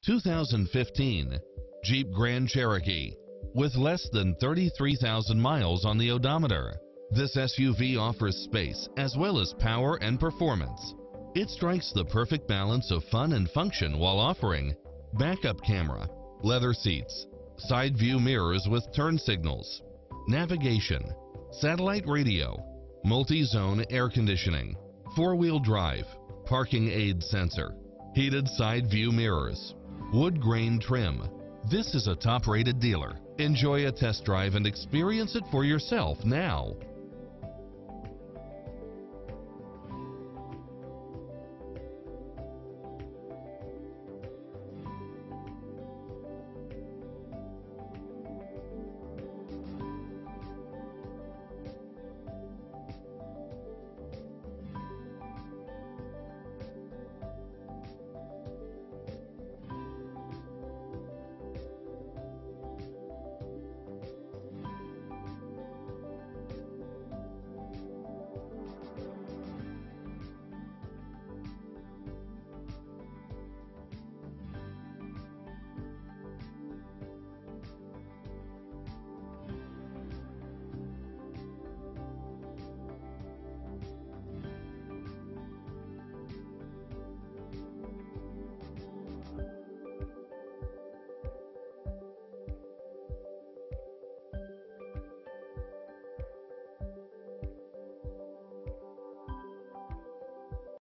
2015 Jeep Grand Cherokee. With less than 33,000 miles on the odometer, this SUV offers space as well as power and performance. It strikes the perfect balance of fun and function while offering backup camera, leather seats, side view mirrors with turn signals, navigation, satellite radio, multi-zone air conditioning, four-wheel drive, parking aid sensor, heated side view mirrors, wood grain trim. This is a top-rated dealer. Enjoy a test drive and experience it for yourself now.